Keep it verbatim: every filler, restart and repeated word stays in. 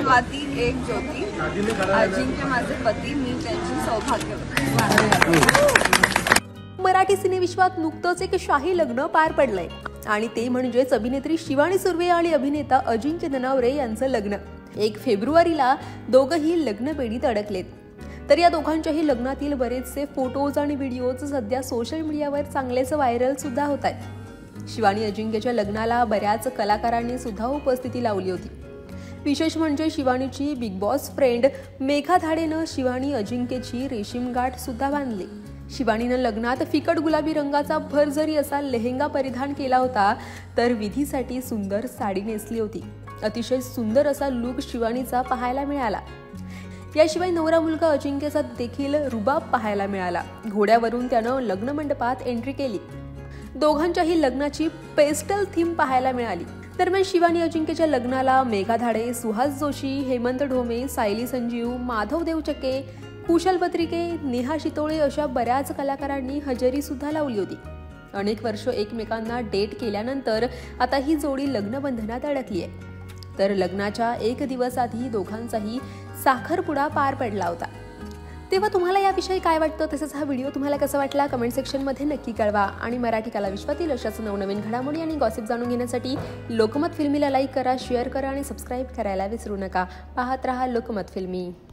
स्वाती एक ज्योती, अजिंक्य माझे पती, मी त्यांची सौभाग्यवती। मराठी सिनेविश्वात नुकतंच एक शाही लग्न पार पडलंय आणि ते म्हणजेच अभिनेत्री शिवानी सुर्वे आणि अभिनेता अजिंक्य ननावरे यांचं लग्न। एक फेब्रुवारीला दोघंही लग्नबेडीत अडकलेत। तर या दोघांच्याही लग्नातील बरेचसे फोटोज आणि व्हिडिओज सध्या सोशल मीडियावर चांगलेच व्हायरल सुद्धा होत आहेत। शिवानी अजिंक्यच्या लग्नाला बऱ्याच कलाकारांनी सुद्धा उपस्थिती लावली होती। विशेष म्हणजे शिवानीची बिग बॉस फ्रेंड मेघा धाडेनं शिवानी अजिंक्यची रेशीम गाठ सुद्धा बांधली। शिवानीनं लग्नात फिकट गुलाबी रंगाचा भरजरी असा लेहेंगा परिधान केला होता, तर विधीसाठी सुंदर साडी नेसली होती। अतिशय सुंदर असा लुक शिवानीचा पाहायला मिळाला। याशिवाय नवरा मुलगा अजिंक्यचा देखील रुबाब पाहायला मिळाला। घोड्यावरून त्यानं लग्न मंडपात एंट्री केली। दोघांच्याही लग्नाची पेस्टल थीम पाहायला मिळाली। दरम्यान शिवानी अजिंक्यच्या लग्नाला मेघा धाडे, सुहास जोशी, हेमंत ढोमे, सायली संजीव, माधव देवचके, कुशल बत्रिके, नेहा शितोळे अशा बऱ्याच कलाकारांनी हजेरी सुद्धा लावली होती। अनेक वर्ष एकमेकांना डेट केल्यानंतर आता ही जोडी लग्नबंधनात अडकली आहे। तर लग्नाच्या एक दिवस आधी दोघांचाही साखरपुडा पार पडला होता। तेव्हा तुम्हाला याविषयी काय वाटतं, तसंच हा व्हिडिओ तुम्हाला कसा वाटला कमेंट सेक्शनमध्ये नक्की कळवा। आणि मराठी कला विश्वातील अशाच नवनवीन घडामोडी आणि गॉसिप जाणून घेण्यासाठी लोकमत फिल्मीला लाईक करा, शेअर करा आणि सबस्क्राईब करायला विसरू नका। पाहत रहा लोकमत फिल्मी।